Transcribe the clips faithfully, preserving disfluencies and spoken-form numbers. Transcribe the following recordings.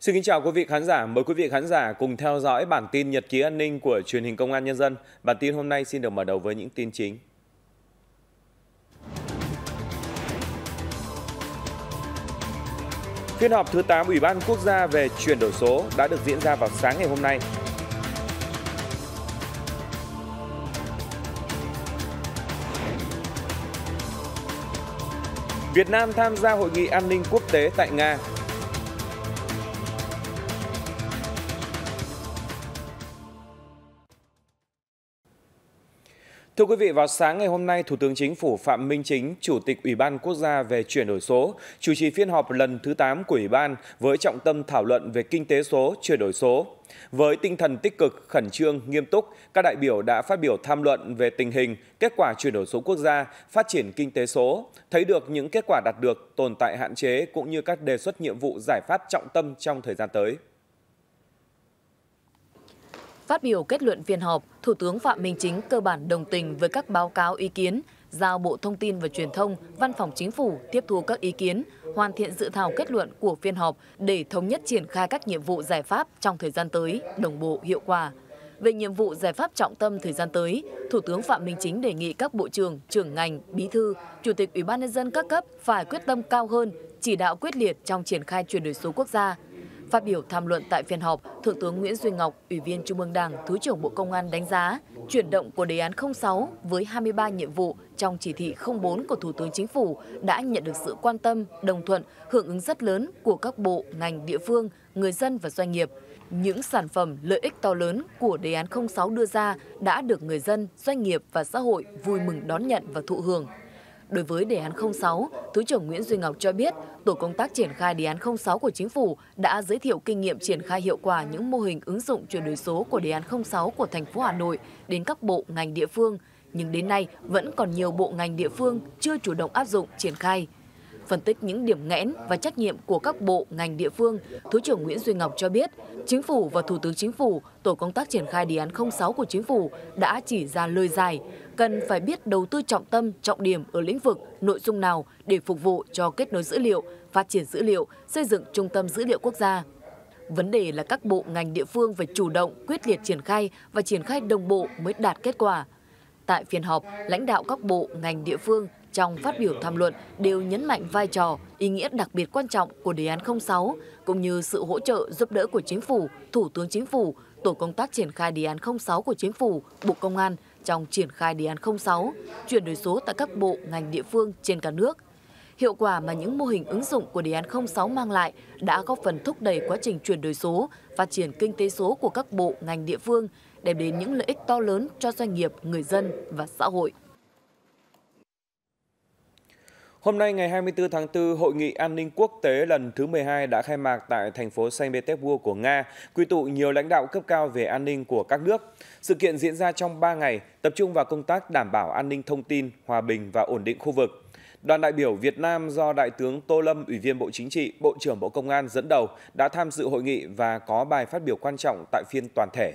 Xin kính chào quý vị khán giả, mời quý vị khán giả cùng theo dõi bản tin nhật ký an ninh của truyền hình Công an Nhân dân. Bản tin hôm nay xin được mở đầu với những tin chính. Phiên họp thứ tám Ủy ban Quốc gia về chuyển đổi số đã được diễn ra vào sáng ngày hôm nay. Việt Nam tham gia hội nghị an ninh quốc tế tại Nga. Thưa quý vị, vào sáng ngày hôm nay, Thủ tướng Chính phủ Phạm Minh Chính, Chủ tịch Ủy ban Quốc gia về chuyển đổi số, chủ trì phiên họp lần thứ tám của Ủy ban với trọng tâm thảo luận về kinh tế số, chuyển đổi số. Với tinh thần tích cực, khẩn trương, nghiêm túc, các đại biểu đã phát biểu tham luận về tình hình, kết quả chuyển đổi số quốc gia, phát triển kinh tế số, thấy được những kết quả đạt được, tồn tại hạn chế cũng như các đề xuất nhiệm vụ giải pháp trọng tâm trong thời gian tới. Phát biểu kết luận phiên họp, Thủ tướng Phạm Minh Chính cơ bản đồng tình với các báo cáo ý kiến, giao Bộ Thông tin và Truyền thông, Văn phòng Chính phủ tiếp thu các ý kiến, hoàn thiện dự thảo kết luận của phiên họp để thống nhất triển khai các nhiệm vụ giải pháp trong thời gian tới, đồng bộ hiệu quả. Về nhiệm vụ giải pháp trọng tâm thời gian tới, Thủ tướng Phạm Minh Chính đề nghị các bộ trưởng, trưởng ngành, bí thư, chủ tịch Ủy ban nhân dân các cấp phải quyết tâm cao hơn, chỉ đạo quyết liệt trong triển khai chuyển đổi số quốc gia. Phát biểu tham luận tại phiên họp, Thượng tướng Nguyễn Duy Ngọc, Ủy viên Trung ương Đảng, Thứ trưởng Bộ Công an đánh giá chuyển động của đề án không sáu với hai mươi ba nhiệm vụ trong chỉ thị không bốn của Thủ tướng Chính phủ đã nhận được sự quan tâm, đồng thuận, hưởng ứng rất lớn của các bộ, ngành, địa phương, người dân và doanh nghiệp. Những sản phẩm lợi ích to lớn của đề án không sáu đưa ra đã được người dân, doanh nghiệp và xã hội vui mừng đón nhận và thụ hưởng. Đối với đề án không sáu, Thứ trưởng Nguyễn Duy Ngọc cho biết, tổ công tác triển khai đề án không sáu của Chính phủ đã giới thiệu kinh nghiệm triển khai hiệu quả những mô hình ứng dụng chuyển đổi số của đề án không sáu của thành phố Hà Nội đến các bộ ngành địa phương, nhưng đến nay vẫn còn nhiều bộ ngành địa phương chưa chủ động áp dụng triển khai. Phân tích những điểm nghẽn và trách nhiệm của các bộ, ngành địa phương, Thứ trưởng Nguyễn Duy Ngọc cho biết, Chính phủ và Thủ tướng Chính phủ, tổ công tác triển khai đề án không sáu của Chính phủ đã chỉ ra lời dài, cần phải biết đầu tư trọng tâm, trọng điểm ở lĩnh vực, nội dung nào để phục vụ cho kết nối dữ liệu, phát triển dữ liệu, xây dựng trung tâm dữ liệu quốc gia. Vấn đề là các bộ, ngành địa phương phải chủ động, quyết liệt triển khai và triển khai đồng bộ mới đạt kết quả. Tại phiên họp, lãnh đạo các bộ, ngành địa phương trong phát biểu tham luận đều nhấn mạnh vai trò, ý nghĩa đặc biệt quan trọng của đề án không sáu, cũng như sự hỗ trợ giúp đỡ của Chính phủ, Thủ tướng Chính phủ, tổ công tác triển khai đề án không sáu của Chính phủ, Bộ Công an trong triển khai đề án không sáu, chuyển đổi số tại các bộ, ngành địa phương trên cả nước. Hiệu quả mà những mô hình ứng dụng của đề án không sáu mang lại đã góp phần thúc đẩy quá trình chuyển đổi số, phát triển kinh tế số của các bộ, ngành địa phương, đem đến những lợi ích to lớn cho doanh nghiệp, người dân và xã hội. Hôm nay ngày hai mươi tư tháng tư, Hội nghị an ninh quốc tế lần thứ mười hai đã khai mạc tại thành phố Saint Petersburg của Nga, quy tụ nhiều lãnh đạo cấp cao về an ninh của các nước. Sự kiện diễn ra trong ba ngày, tập trung vào công tác đảm bảo an ninh thông tin, hòa bình và ổn định khu vực. Đoàn đại biểu Việt Nam do Đại tướng Tô Lâm, Ủy viên Bộ Chính trị, Bộ trưởng Bộ Công an dẫn đầu đã tham dự hội nghị và có bài phát biểu quan trọng tại phiên toàn thể.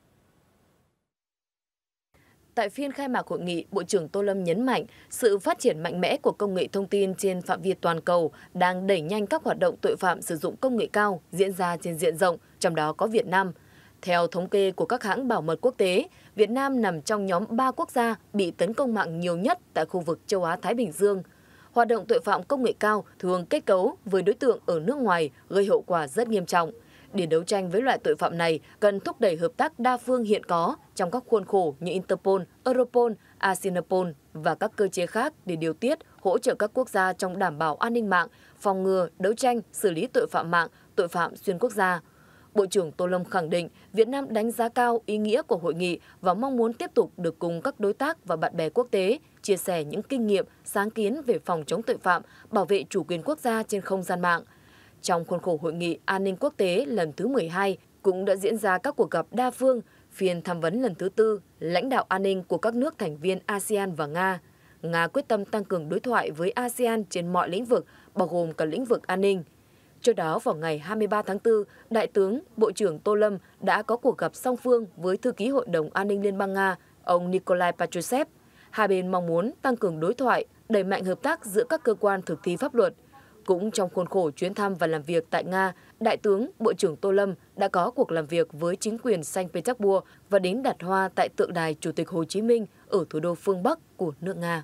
Tại phiên khai mạc hội nghị, Bộ trưởng Tô Lâm nhấn mạnh sự phát triển mạnh mẽ của công nghệ thông tin trên phạm vi toàn cầu đang đẩy nhanh các hoạt động tội phạm sử dụng công nghệ cao diễn ra trên diện rộng, trong đó có Việt Nam. Theo thống kê của các hãng bảo mật quốc tế, Việt Nam nằm trong nhóm ba quốc gia bị tấn công mạng nhiều nhất tại khu vực châu Á-Thái Bình Dương. Hoạt động tội phạm công nghệ cao thường kết cấu với đối tượng ở nước ngoài gây hậu quả rất nghiêm trọng. Để đấu tranh với loại tội phạm này, cần thúc đẩy hợp tác đa phương hiện có trong các khuôn khổ như Interpol, Europol, Asinapol và các cơ chế khác để điều tiết, hỗ trợ các quốc gia trong đảm bảo an ninh mạng, phòng ngừa, đấu tranh, xử lý tội phạm mạng, tội phạm xuyên quốc gia. Bộ trưởng Tô Lâm khẳng định Việt Nam đánh giá cao ý nghĩa của hội nghị và mong muốn tiếp tục được cùng các đối tác và bạn bè quốc tế chia sẻ những kinh nghiệm, sáng kiến về phòng chống tội phạm, bảo vệ chủ quyền quốc gia trên không gian mạng. Trong khuôn khổ hội nghị an ninh quốc tế lần thứ mười hai cũng đã diễn ra các cuộc gặp đa phương, phiên tham vấn lần thứ tư, lãnh đạo an ninh của các nước thành viên a sê an và Nga. Nga quyết tâm tăng cường đối thoại với a sê an trên mọi lĩnh vực, bao gồm cả lĩnh vực an ninh. Trước đó, vào ngày hai mươi ba tháng tư, Đại tướng, Bộ trưởng Tô Lâm đã có cuộc gặp song phương với Thư ký Hội đồng An ninh Liên bang Nga, ông Nikolai Patrushev. Hai bên mong muốn tăng cường đối thoại, đẩy mạnh hợp tác giữa các cơ quan thực thi pháp luật. Cũng trong khuôn khổ chuyến thăm và làm việc tại Nga, Đại tướng Bộ trưởng Tô Lâm đã có cuộc làm việc với chính quyền Saint Petersburg và đến đặt hoa tại tượng đài Chủ tịch Hồ Chí Minh ở thủ đô phương Bắc của nước Nga.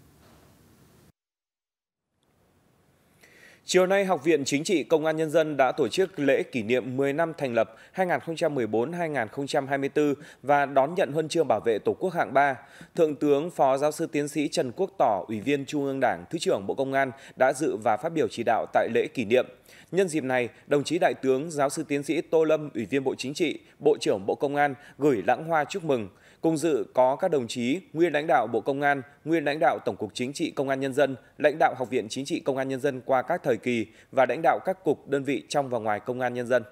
Chiều nay, Học viện Chính trị Công an Nhân dân đã tổ chức lễ kỷ niệm mười năm thành lập hai nghìn không trăm mười bốn đến hai nghìn không trăm hai mươi tư và đón nhận huân chương bảo vệ Tổ quốc hạng ba. Thượng tướng Phó Giáo sư Tiến sĩ Trần Quốc Tỏ, Ủy viên Trung ương Đảng, Thứ trưởng Bộ Công an đã dự và phát biểu chỉ đạo tại lễ kỷ niệm. Nhân dịp này, đồng chí Đại tướng Giáo sư Tiến sĩ Tô Lâm, Ủy viên Bộ Chính trị, Bộ trưởng Bộ Công an gửi lãng hoa chúc mừng. Cùng dự có các đồng chí nguyên lãnh đạo Bộ Công an, nguyên lãnh đạo Tổng cục Chính trị Công an Nhân dân, lãnh đạo Học viện Chính trị Công an Nhân dân qua các thời kỳ và lãnh đạo các cục, đơn vị trong và ngoài Công an Nhân dân.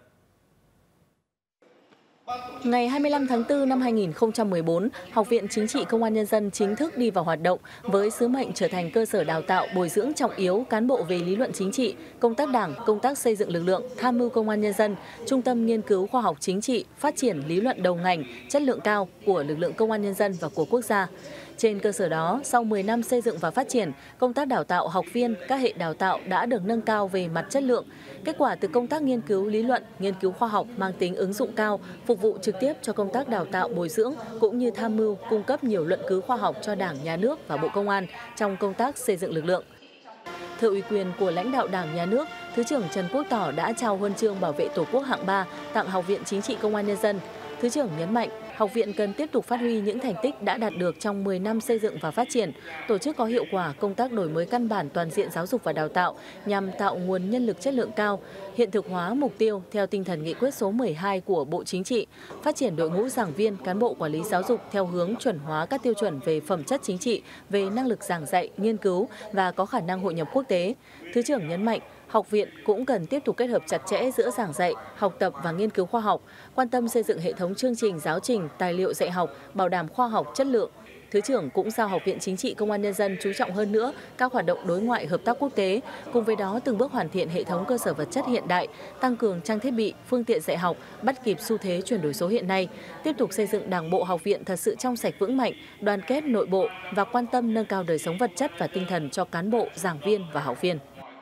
Ngày hai mươi lăm tháng tư năm hai nghìn không trăm mười bốn, Học viện Chính trị Công an Nhân dân chính thức đi vào hoạt động với sứ mệnh trở thành cơ sở đào tạo bồi dưỡng trọng yếu cán bộ về lý luận chính trị, công tác đảng, công tác xây dựng lực lượng, tham mưu Công an Nhân dân, trung tâm nghiên cứu khoa học chính trị, phát triển lý luận đầu ngành, chất lượng cao của lực lượng Công an Nhân dân và của quốc gia. Trên cơ sở đó, sau mười năm xây dựng và phát triển, công tác đào tạo học viên, các hệ đào tạo đã được nâng cao về mặt chất lượng. Kết quả từ công tác nghiên cứu lý luận, nghiên cứu khoa học mang tính ứng dụng cao, phục vụ trực tiếp cho công tác đào tạo bồi dưỡng, cũng như tham mưu, cung cấp nhiều luận cứ khoa học cho Đảng, Nhà nước và Bộ Công an trong công tác xây dựng lực lượng. Thừa ủy quyền của lãnh đạo Đảng, Nhà nước, Thứ trưởng Trần Quốc Tỏ đã trao huân chương bảo vệ Tổ quốc hạng ba tặng Học viện Chính trị Công an Nhân dân. Thứ trưởng nhấn mạnh, Học viện cần tiếp tục phát huy những thành tích đã đạt được trong mười năm xây dựng và phát triển, tổ chức có hiệu quả công tác đổi mới căn bản toàn diện giáo dục và đào tạo nhằm tạo nguồn nhân lực chất lượng cao, hiện thực hóa mục tiêu theo tinh thần nghị quyết số mười hai của Bộ Chính trị, phát triển đội ngũ giảng viên, cán bộ quản lý giáo dục theo hướng chuẩn hóa các tiêu chuẩn về phẩm chất chính trị, về năng lực giảng dạy, nghiên cứu và có khả năng hội nhập quốc tế. Thứ trưởng nhấn mạnh, Học viện cũng cần tiếp tục kết hợp chặt chẽ giữa giảng dạy, học tập và nghiên cứu khoa học, quan tâm xây dựng hệ thống chương trình, giáo trình, tài liệu dạy học, bảo đảm khoa học chất lượng. Thứ trưởng cũng giao Học viện Chính trị Công an Nhân dân chú trọng hơn nữa các hoạt động đối ngoại hợp tác quốc tế, cùng với đó từng bước hoàn thiện hệ thống cơ sở vật chất hiện đại, tăng cường trang thiết bị, phương tiện dạy học, bắt kịp xu thế chuyển đổi số hiện nay, tiếp tục xây dựng Đảng bộ Học viện thật sự trong sạch vững mạnh, đoàn kết nội bộ và quan tâm nâng cao đời sống vật chất và tinh thần cho cán bộ, giảng viên và học viên.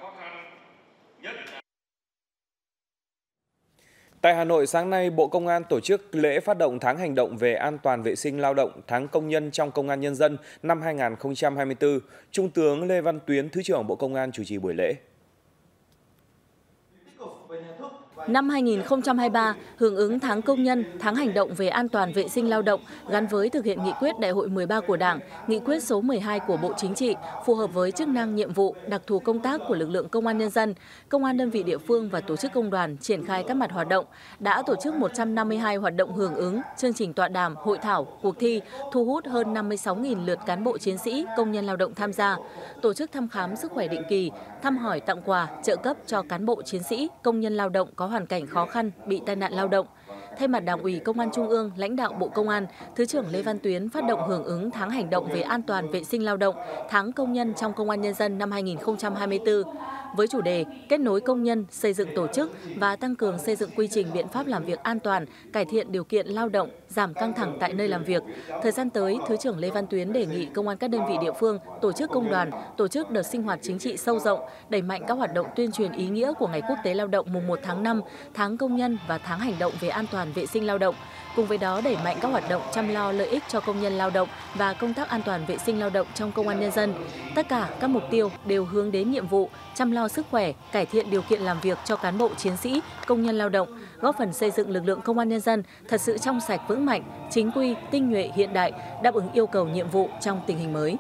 Tại Hà Nội, sáng nay, Bộ Công an tổ chức lễ phát động tháng hành động về an toàn vệ sinh lao động, tháng công nhân trong Công an Nhân dân năm hai nghìn không trăm hai mươi tư. Trung tướng Lê Văn Tuyến, Thứ trưởng Bộ Công an chủ trì buổi lễ. Năm hai nghìn không trăm hai mươi ba, hưởng ứng tháng công nhân, tháng hành động về an toàn vệ sinh lao động gắn với thực hiện nghị quyết Đại hội mười ba của Đảng, nghị quyết số mười hai của Bộ Chính trị, phù hợp với chức năng nhiệm vụ, đặc thù công tác của lực lượng Công an Nhân dân, công an đơn vị địa phương và tổ chức công đoàn triển khai các mặt hoạt động, đã tổ chức một trăm năm mươi hai hoạt động hưởng ứng, chương trình tọa đàm, hội thảo, cuộc thi, thu hút hơn năm mươi sáu nghìn lượt cán bộ chiến sĩ, công nhân lao động tham gia, tổ chức thăm khám sức khỏe định kỳ, thăm hỏi tặng quà, trợ cấp cho cán bộ chiến sĩ, công nhân lao động có hoàn cảnh khó khăn, bị tai nạn lao động. Thay mặt Đảng ủy Công an Trung ương, lãnh đạo Bộ Công an, Thứ trưởng Lê Văn Tuyến phát động hưởng ứng tháng hành động về an toàn vệ sinh lao động, tháng công nhân trong Công an Nhân dân năm hai nghìn không trăm hai mươi tư. Với chủ đề kết nối công nhân, xây dựng tổ chức và tăng cường xây dựng quy trình biện pháp làm việc an toàn, cải thiện điều kiện lao động, giảm căng thẳng tại nơi làm việc. Thời gian tới, Thứ trưởng Lê Văn Tuyến đề nghị công an các đơn vị địa phương, tổ chức công đoàn, tổ chức đợt sinh hoạt chính trị sâu rộng, đẩy mạnh các hoạt động tuyên truyền ý nghĩa của Ngày Quốc tế Lao động mùng một tháng năm, tháng công nhân và tháng hành động về an toàn vệ sinh lao động. Cùng với đó, đẩy mạnh các hoạt động chăm lo lợi ích cho công nhân lao động và công tác an toàn vệ sinh lao động trong Công an Nhân dân. Tất cả các mục tiêu đều hướng đến nhiệm vụ chăm lo sức khỏe, cải thiện điều kiện làm việc cho cán bộ chiến sĩ, công nhân lao động, góp phần xây dựng lực lượng Công an Nhân dân thật sự trong sạch vững mạnh, chính quy, tinh nhuệ, hiện đại, đáp ứng yêu cầu nhiệm vụ trong tình hình mới.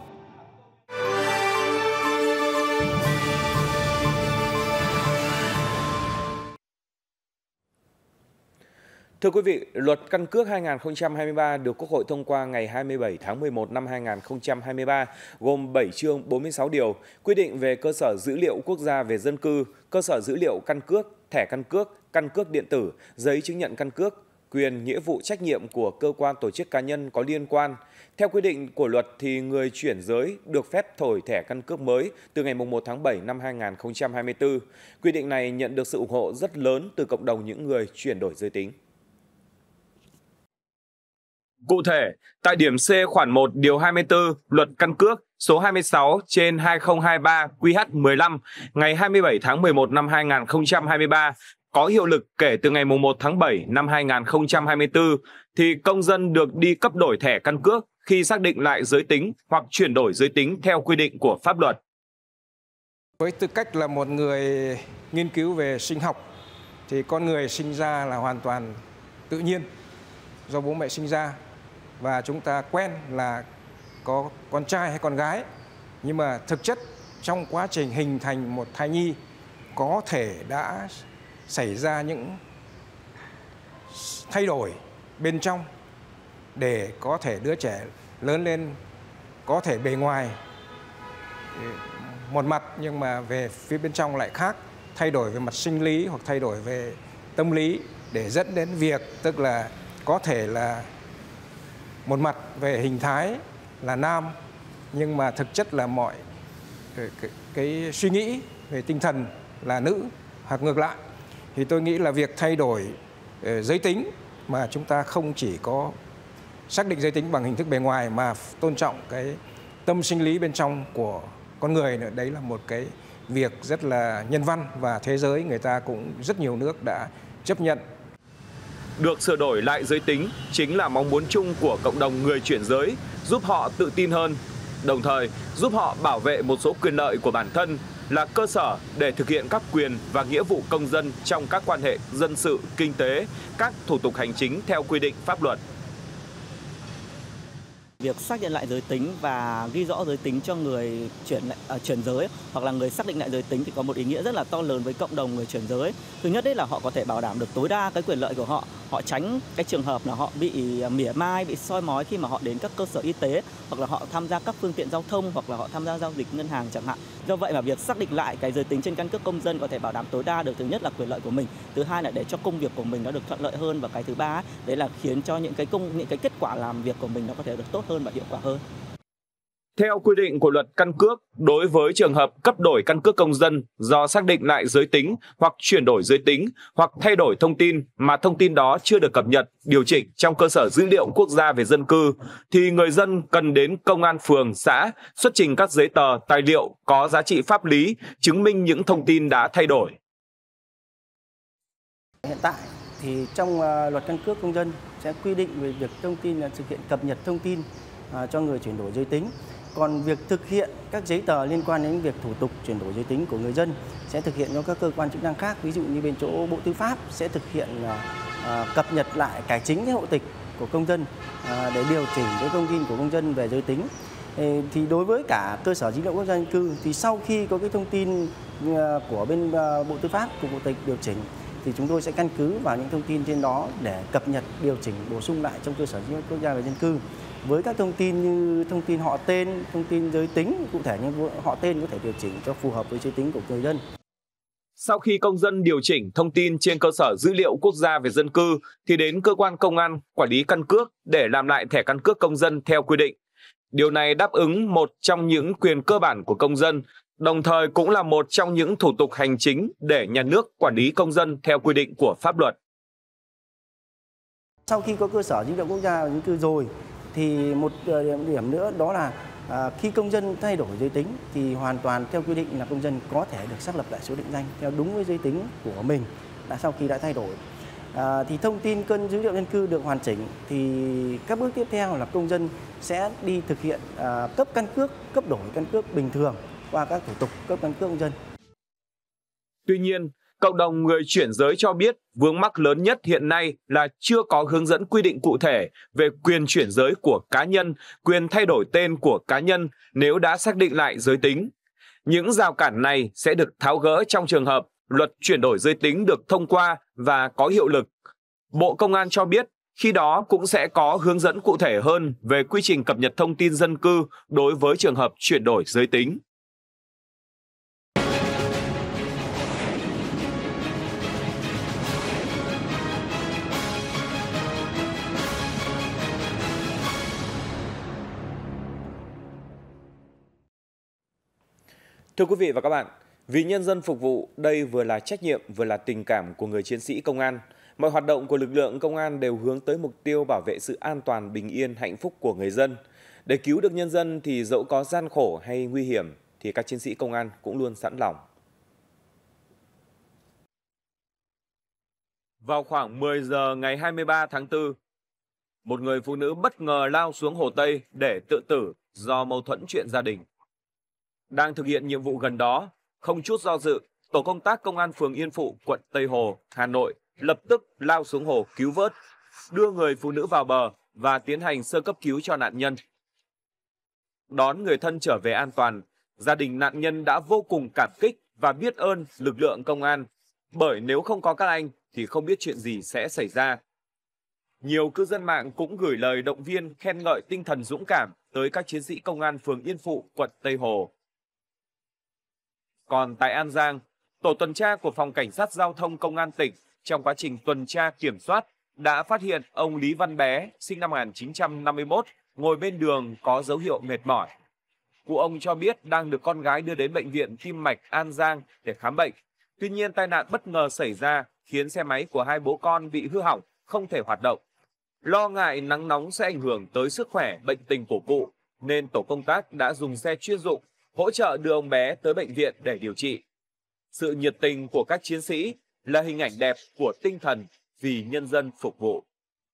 Thưa quý vị, Luật Căn cước hai nghìn không trăm hai mươi ba được Quốc hội thông qua ngày hai mươi bảy tháng mười một năm hai nghìn không trăm hai mươi ba, gồm bảy chương bốn mươi sáu điều, quy định về cơ sở dữ liệu quốc gia về dân cư, cơ sở dữ liệu căn cước, thẻ căn cước, căn cước điện tử, giấy chứng nhận căn cước, quyền, nghĩa vụ, trách nhiệm của cơ quan tổ chức cá nhân có liên quan. Theo quy định của luật thì người chuyển giới được phép thổi thẻ căn cước mới từ ngày mùng một tháng bảy năm hai nghìn không trăm hai mươi tư. Quy định này nhận được sự ủng hộ rất lớn từ cộng đồng những người chuyển đổi giới tính. Cụ thể, tại điểm C khoản một điều hai mươi tư Luật Căn cước số hai mươi sáu trên hai không hai ba Q H mười lăm ngày hai mươi bảy tháng mười một năm hai nghìn không trăm hai mươi ba có hiệu lực kể từ ngày một tháng bảy năm hai nghìn không trăm hai mươi tư thì công dân được đi cấp đổi thẻ căn cước khi xác định lại giới tính hoặc chuyển đổi giới tính theo quy định của pháp luật. Với tư cách là một người nghiên cứu về sinh học thì con người sinh ra là hoàn toàn tự nhiên do bố mẹ sinh ra, và chúng ta quen là có con trai hay con gái, nhưng mà thực chất trong quá trình hình thành một thai nhi có thể đã xảy ra những thay đổi bên trong để có thể đứa trẻ lớn lên có thể bề ngoài một mặt nhưng mà về phía bên trong lại khác, thay đổi về mặt sinh lý hoặc thay đổi về tâm lý, để dẫn đến việc tức là có thể là một mặt về hình thái là nam nhưng mà thực chất là mọi cái, cái, cái suy nghĩ về tinh thần là nữ hoặc ngược lại. Thì tôi nghĩ là việc thay đổi uh, giới tính mà chúng ta không chỉ có xác định giới tính bằng hình thức bề ngoài mà tôn trọng cái tâm sinh lý bên trong của con người nữa, đấy là một cái việc rất là nhân văn và thế giới người ta cũng rất nhiều nước đã chấp nhận. Được sửa đổi lại giới tính chính là mong muốn chung của cộng đồng người chuyển giới, giúp họ tự tin hơn, đồng thời giúp họ bảo vệ một số quyền lợi của bản thân, là cơ sở để thực hiện các quyền và nghĩa vụ công dân trong các quan hệ dân sự, kinh tế, các thủ tục hành chính theo quy định pháp luật. Việc xác nhận lại giới tính và ghi rõ giới tính cho người chuyển lại, à, chuyển giới hoặc là người xác định lại giới tính thì có một ý nghĩa rất là to lớn với cộng đồng người chuyển giới. Thứ nhất đấy là họ có thể bảo đảm được tối đa cái quyền lợi của họ, họ tránh cái trường hợp là họ bị mỉa mai, bị soi mói khi mà họ đến các cơ sở y tế hoặc là họ tham gia các phương tiện giao thông hoặc là họ tham gia giao dịch ngân hàng chẳng hạn. Do vậy mà việc xác định lại cái giới tính trên căn cước công dân có thể bảo đảm tối đa được thứ nhất là quyền lợi của mình, thứ hai là để cho công việc của mình nó được thuận lợi hơn, và cái thứ ba đấy là khiến cho những cái công những cái kết quả làm việc của mình nó có thể được tốt hơn và hiệu quả hơn. Theo quy định của luật căn cước, đối với trường hợp cấp đổi căn cước công dân do xác định lại giới tính hoặc chuyển đổi giới tính hoặc thay đổi thông tin mà thông tin đó chưa được cập nhật, điều chỉnh trong cơ sở dữ liệu quốc gia về dân cư, thì người dân cần đến công an phường, xã xuất trình các giấy tờ, tài liệu có giá trị pháp lý chứng minh những thông tin đã thay đổi. Hiện tại thì trong luật căn cước công dân sẽ quy định về việc thông tin là thực hiện cập nhật thông tin cho người chuyển đổi giới tính. Còn việc thực hiện các giấy tờ liên quan đến việc thủ tục chuyển đổi giới tính của người dân sẽ thực hiện cho các cơ quan chức năng khác, ví dụ như bên chỗ Bộ Tư pháp sẽ thực hiện uh, cập nhật lại cải chính cái hộ tịch của công dân uh, để điều chỉnh cái thông tin của công dân về giới tính. Thì đối với cả cơ sở dữ liệu quốc gia dân cư thì sau khi có cái thông tin uh, của bên uh, Bộ Tư pháp của hộ tịch điều chỉnh thì chúng tôi sẽ căn cứ vào những thông tin trên đó để cập nhật, điều chỉnh, bổ sung lại trong cơ sở dữ liệu quốc gia về dân cư với các thông tin như thông tin họ tên, thông tin giới tính, cụ thể như họ tên có thể điều chỉnh cho phù hợp với giới tính của người dân. Sau khi công dân điều chỉnh thông tin trên cơ sở dữ liệu quốc gia về dân cư thì đến cơ quan công an quản lý căn cước để làm lại thẻ căn cước công dân theo quy định. Điều này đáp ứng một trong những quyền cơ bản của công dân, đồng thời cũng là một trong những thủ tục hành chính để nhà nước quản lý công dân theo quy định của pháp luật. Sau khi có cơ sở dữ liệu quốc gia về dân cư rồi thì một điểm nữa đó là à, khi công dân thay đổi giới tính thì hoàn toàn theo quy định là công dân có thể được xác lập lại số định danh theo đúng với giới tính của mình đã sau khi đã thay đổi. À, thì thông tin kênh dữ liệu dân cư được hoàn chỉnh thì các bước tiếp theo là công dân sẽ đi thực hiện à, cấp căn cước, cấp đổi căn cước bình thường qua các thủ tục cấp căn cước công dân. Tuy nhiên, cộng đồng người chuyển giới cho biết vướng mắc lớn nhất hiện nay là chưa có hướng dẫn quy định cụ thể về quyền chuyển giới của cá nhân, quyền thay đổi tên của cá nhân nếu đã xác định lại giới tính. Những rào cản này sẽ được tháo gỡ trong trường hợp luật chuyển đổi giới tính được thông qua và có hiệu lực. Bộ Công an cho biết khi đó cũng sẽ có hướng dẫn cụ thể hơn về quy trình cập nhật thông tin dân cư đối với trường hợp chuyển đổi giới tính. Thưa quý vị và các bạn, vì nhân dân phục vụ, đây vừa là trách nhiệm vừa là tình cảm của người chiến sĩ công an. Mọi hoạt động của lực lượng công an đều hướng tới mục tiêu bảo vệ sự an toàn, bình yên, hạnh phúc của người dân. Để cứu được nhân dân thì dẫu có gian khổ hay nguy hiểm thì các chiến sĩ công an cũng luôn sẵn lòng. Vào khoảng mười giờ ngày hai mươi ba tháng tư, một người phụ nữ bất ngờ lao xuống Hồ Tây để tự tử do mâu thuẫn chuyện gia đình. Đang thực hiện nhiệm vụ gần đó, không chút do dự, tổ công tác công an phường Yên Phụ, quận Tây Hồ, Hà Nội lập tức lao xuống hồ cứu vớt, đưa người phụ nữ vào bờ và tiến hành sơ cấp cứu cho nạn nhân. Đón người thân trở về an toàn, gia đình nạn nhân đã vô cùng cảm kích và biết ơn lực lượng công an, bởi nếu không có các anh thì không biết chuyện gì sẽ xảy ra. Nhiều cư dân mạng cũng gửi lời động viên khen ngợi tinh thần dũng cảm tới các chiến sĩ công an phường Yên Phụ, quận Tây Hồ. Còn tại An Giang, tổ tuần tra của Phòng Cảnh sát Giao thông Công an tỉnh trong quá trình tuần tra kiểm soát đã phát hiện ông Lý Văn Bé, sinh năm một nghìn chín trăm năm mươi mốt, ngồi bên đường có dấu hiệu mệt mỏi. Cụ ông cho biết đang được con gái đưa đến bệnh viện Tim mạch An Giang để khám bệnh. Tuy nhiên tai nạn bất ngờ xảy ra khiến xe máy của hai bố con bị hư hỏng, không thể hoạt động. Lo ngại nắng nóng sẽ ảnh hưởng tới sức khỏe, bệnh tình của cụ, nên tổ công tác đã dùng xe chuyên dụng hỗ trợ đưa ông bé tới bệnh viện để điều trị. Sự nhiệt tình của các chiến sĩ là hình ảnh đẹp của tinh thần vì nhân dân phục vụ.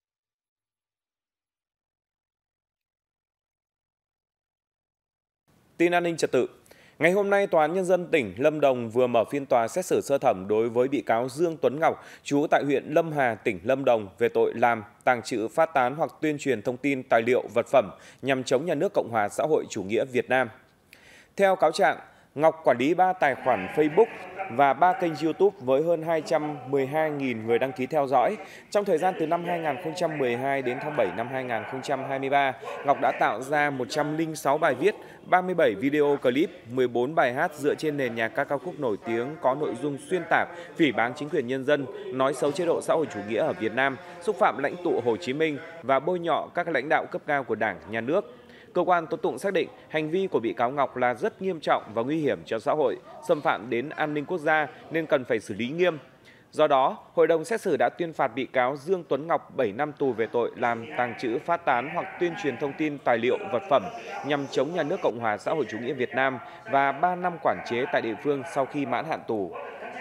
Tin an ninh trật tự. Ngày hôm nay, Tòa án Nhân dân tỉnh Lâm Đồng vừa mở phiên tòa xét xử sơ thẩm đối với bị cáo Dương Tuấn Ngọc, trú tại huyện Lâm Hà, tỉnh Lâm Đồng về tội làm, tàng trữ, phát tán hoặc tuyên truyền thông tin, tài liệu, vật phẩm nhằm chống nhà nước Cộng hòa xã hội chủ nghĩa Việt Nam. Theo cáo trạng, Ngọc quản lý ba tài khoản Facebook và ba kênh YouTube với hơn hai trăm mười hai nghìn người đăng ký theo dõi. Trong thời gian từ năm hai nghìn không trăm mười hai đến tháng bảy năm hai nghìn không trăm hai mươi ba, Ngọc đã tạo ra một trăm lẻ sáu bài viết, ba mươi bảy video clip, mười bốn bài hát dựa trên nền nhạc các ca khúc nổi tiếng có nội dung xuyên tạc, phỉ báng chính quyền nhân dân, nói xấu chế độ xã hội chủ nghĩa ở Việt Nam, xúc phạm lãnh tụ Hồ Chí Minh và bôi nhọ các lãnh đạo cấp cao của Đảng, Nhà nước. Cơ quan tố tụng xác định hành vi của bị cáo Ngọc là rất nghiêm trọng và nguy hiểm cho xã hội, xâm phạm đến an ninh quốc gia nên cần phải xử lý nghiêm. Do đó, hội đồng xét xử đã tuyên phạt bị cáo Dương Tuấn Ngọc bảy năm tù về tội làm, tàng trữ, phát tán hoặc tuyên truyền thông tin, tài liệu, vật phẩm nhằm chống nhà nước Cộng hòa xã hội chủ nghĩa Việt Nam và ba năm quản chế tại địa phương sau khi mãn hạn tù.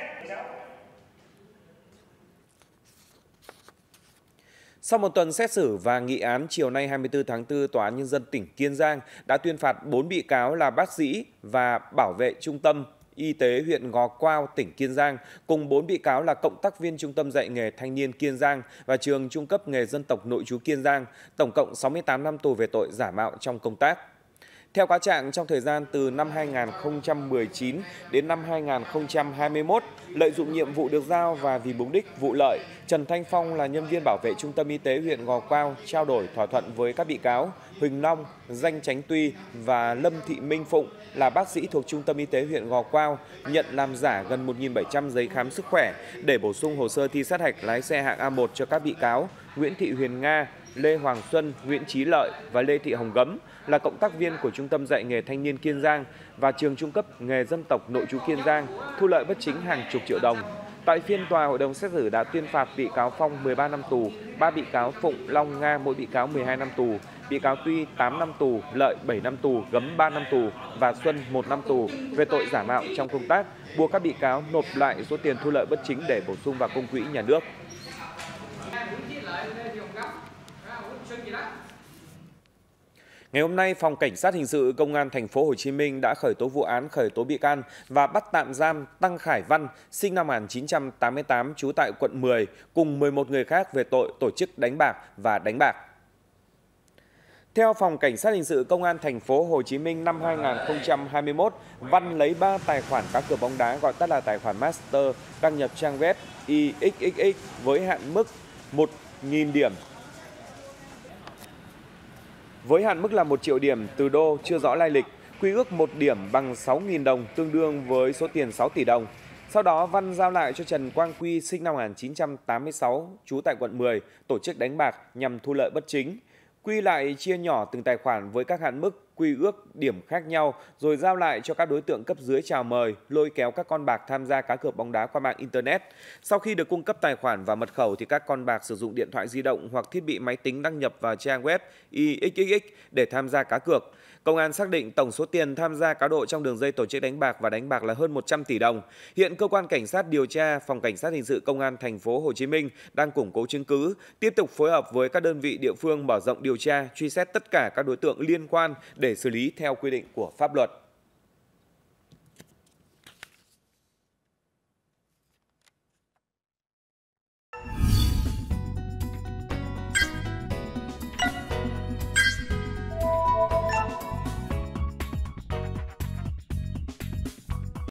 Sau một tuần xét xử và nghị án, chiều nay hai mươi tư tháng tư, Tòa án Nhân dân tỉnh Kiên Giang đã tuyên phạt bốn bị cáo là bác sĩ và bảo vệ trung tâm y tế huyện Gò Quao, tỉnh Kiên Giang, cùng bốn bị cáo là cộng tác viên Trung tâm dạy nghề thanh niên Kiên Giang và trường trung cấp nghề dân tộc nội trú Kiên Giang, tổng cộng sáu mươi tám năm tù về tội giả mạo trong công tác. Theo cáo trạng, trong thời gian từ năm hai nghìn không trăm mười chín đến năm hai nghìn không trăm hai mươi mốt, lợi dụng nhiệm vụ được giao và vì mục đích vụ lợi, Trần Thanh Phong là nhân viên bảo vệ trung tâm y tế huyện Gò Quao trao đổi thỏa thuận với các bị cáo Huỳnh Long, Danh Chánh Tuy và Lâm Thị Minh Phụng là bác sĩ thuộc trung tâm y tế huyện Gò Quao, nhận làm giả gần một nghìn bảy trăm giấy khám sức khỏe để bổ sung hồ sơ thi sát hạch lái xe hạng A một cho các bị cáo Nguyễn Thị Huyền Nga, Lê Hoàng Xuân, Nguyễn Chí Lợi và Lê Thị Hồng Gấm là cộng tác viên của Trung tâm dạy nghề thanh niên Kiên Giang và trường trung cấp nghề dân tộc nội trú Kiên Giang, thu lợi bất chính hàng chục triệu đồng. Tại phiên tòa, hội đồng xét xử đã tuyên phạt bị cáo Phong mười ba năm tù, ba bị cáo Phụng, Long, Nga mỗi bị cáo mười hai năm tù, bị cáo Tuy tám năm tù, Lợi bảy năm tù, Gấm ba năm tù và Xuân một năm tù về tội giả mạo trong công tác, buộc các bị cáo nộp lại số tiền thu lợi bất chính để bổ sung vào công quỹ nhà nước. Ngày hôm nay, Phòng Cảnh sát Hình sự Công an Thành phố Hồ Chí Minh đã khởi tố vụ án khởi tố bị can và bắt tạm giam Tăng Khải Văn, sinh năm một nghìn chín trăm tám mươi tám, trú tại quận mười, cùng mười một người khác về tội tổ chức đánh bạc và đánh bạc. Theo Phòng Cảnh sát Hình sự Công an Thành phố Hồ Chí Minh, năm hai nghìn không trăm hai mươi mốt, Văn lấy ba tài khoản cá cược bóng đá, gọi tắt là tài khoản Master, đăng nhập trang web i x x x với hạn mức một nghìn điểm. Với hạn mức là một triệu điểm từ đô chưa rõ lai lịch, quy ước một điểm bằng sáu nghìn đồng, tương đương với số tiền sáu tỷ đồng. Sau đó, Văn giao lại cho Trần Quang Quy, sinh năm một nghìn chín trăm tám mươi sáu, trú tại quận mười, tổ chức đánh bạc nhằm thu lợi bất chính. Quy lại chia nhỏ từng tài khoản với các hạn mức quy ước điểm khác nhau rồi giao lại cho các đối tượng cấp dưới chào mời, lôi kéo các con bạc tham gia cá cược bóng đá qua mạng Internet. Sau khi được cung cấp tài khoản và mật khẩu thì các con bạc sử dụng điện thoại di động hoặc thiết bị máy tính đăng nhập vào trang web i x x x để tham gia cá cược. Công an xác định tổng số tiền tham gia cá độ trong đường dây tổ chức đánh bạc và đánh bạc là hơn một trăm tỷ đồng. Hiện cơ quan cảnh sát điều tra, phòng cảnh sát hình sự công an thành phố Hồ Chí Minh đang củng cố chứng cứ, tiếp tục phối hợp với các đơn vị địa phương mở rộng điều tra, truy xét tất cả các đối tượng liên quan để xử lý theo quy định của pháp luật.